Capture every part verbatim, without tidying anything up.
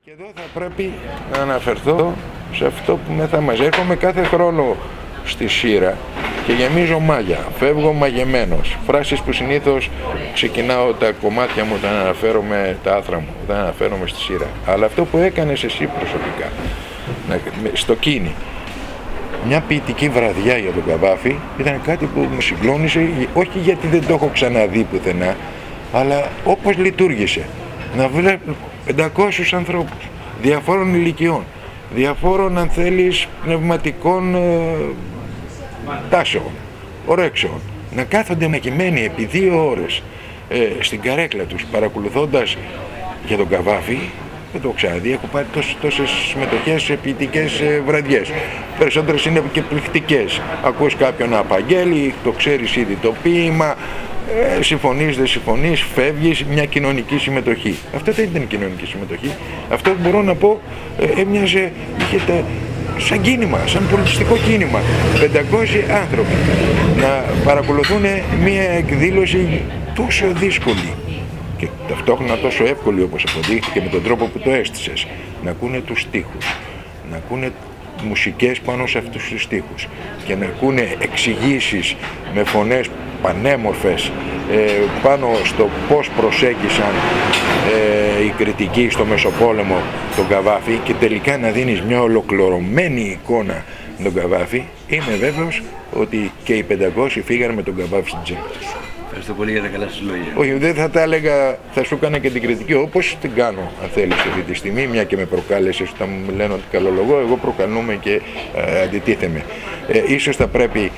Και εδώ θα πρέπει να αναφερθώ σε αυτό που με θα μας έρχομαι κάθε χρόνο στη Σύρα και γεμίζω μάγια, φεύγω μαγεμένος. Φράσεις που συνήθως ξεκινάω τα κομμάτια μου όταν αναφέρομαι, τα άθρα μου, όταν αναφέρομαι στη Σύρα. Αλλά αυτό που έκανες εσύ προσωπικά, στο Κίνη, μια ποιητική βραδιά για τον Καβάφη, ήταν κάτι που με συγκλώνησε, όχι γιατί δεν το έχω ξαναδεί πουθενά, αλλά όπως λειτουργήσε. Να βλέπω πεντακόσιους ανθρώπους, διαφόρων ηλικιών, διαφόρων αν θέλεις πνευματικών ε, τάσεων, ορέξεων, να κάθονται μακημένοι επί δύο ώρες ε, στην καρέκλα τους παρακολουθώντας για τον Καβάφη. Δεν το έχω ξαναδεί, έχω πάρει τόσες, τόσες συμμετοχές σε ποιητικές ε, βραδιές. Περισσότερες είναι και πληκτικές. Ακούς κάποιον να απαγγέλει, το ξέρεις ήδη το ποίημα, ε, συμφωνείς, δεν συμφωνείς, φεύγεις, μια κοινωνική συμμετοχή. Αυτό δεν ήταν κοινωνική συμμετοχή. Αυτό που μπορώ να πω ε, έμοιαζε, είχε τα, σαν κίνημα, σαν πολιτιστικό κίνημα. πεντακόσιοι άνθρωποι να παρακολουθούν μια εκδήλωση τόσο δύσκολη και ταυτόχρονα τόσο εύκολη όπως αποδείχθηκε με τον τρόπο που το έστησες, να ακούνε τους στίχους, να ακούνε μουσικές πάνω σε αυτούς τους στίχους και να ακούνε εξηγήσεις με φωνές πανέμορφες ε, πάνω στο πώς προσέγγισαν ε, οι κριτικοί στο Μεσοπόλεμο τον Καβάφη και τελικά να δίνεις μια ολοκληρωμένη εικόνα τον Καβάφη. Είμαι βέβαιος ότι και οι πεντακόσιοι φύγανε με τον Καβάφη στην τσέπη τους. Ευχαριστώ πολύ για τα καλά σας λόγια. Όχι, δεν θα τα έλεγα, θα σου έκανα και την κριτική όπως την κάνω, αν θέλεις, αυτή τη στιγμή, μια και με προκάλεσες όταν μου λένε ότι καλολογώ, εγώ προκαλούμε και ε, αντιτίθεμαι. Ε, ίσως θα πρέπει,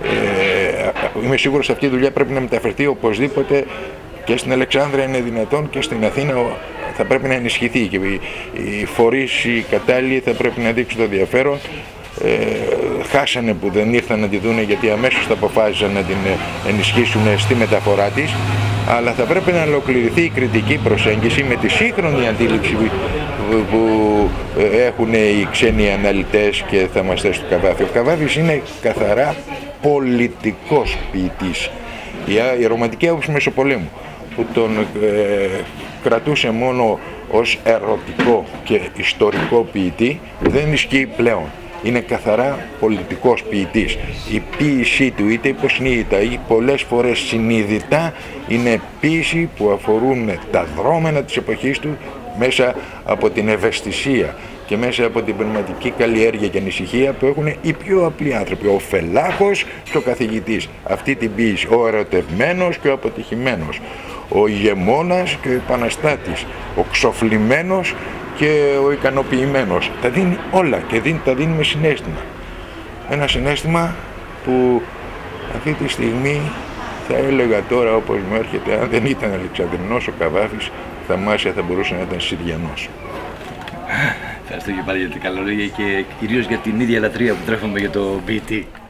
ε, είμαι σίγουρος αυτή η δουλειά πρέπει να μεταφερθεί οπωσδήποτε και στην Αλεξάνδρεια είναι δυνατόν και στην Αθήνα θα πρέπει να ενισχυθεί και οι, οι φορείς, οι κατάλληλοι θα πρέπει να δείξουν το ενδιαφέρον. Ε, χάσανε που δεν ήρθαν να τη δούνε γιατί αμέσως θα αποφάσισαν να την ενισχύσουν στη μεταφορά της, αλλά θα πρέπει να ολοκληρωθεί η κριτική προσέγγιση με τη σύγχρονη αντίληψη που, που έχουν οι ξένοι αναλυτές και θαυμαστές του Καβάφη. Ο Καβάφης είναι καθαρά πολιτικός ποιητής. Η, η ρομαντική άποψη Μεσοπολέμου που τον ε, κρατούσε μόνο ως ερωτικό και ιστορικό ποιητή δεν ισχύει πλέον. Είναι καθαρά πολιτικός ποιητής. Η ποίησή του είτε υποσυνείδητα ή πολλές φορές συνειδητά είναι ποίηση που αφορούν τα δρόμενα της εποχής του μέσα από την ευαισθησία και μέσα από την πνευματική καλλιέργεια και ανησυχία που έχουν οι πιο απλοί άνθρωποι. Ο φελάχος και ο καθηγητής. Αυτή την ποίηση. Ο ερωτευμένος και ο αποτυχημένος. Ο ηγεμόνας και ο επαναστάτης. Ο ξοφλημένος και ο ικανοποιημένος. Τα δίνει όλα και δίνει, τα δίνει με συναίσθημα. Ένα συναίσθημα που αυτή τη στιγμή θα έλεγα τώρα όπως μου έρχεται, αν δεν ήταν Αλεξανδρινός ο Καβάφης, θαυμάσια θα μπορούσε να ήταν Συριανός. Ευχαριστώ και πάλι για την καλά λόγια και κυρίως για την ίδια λατρεία που τρέφουμε για το ποιητή.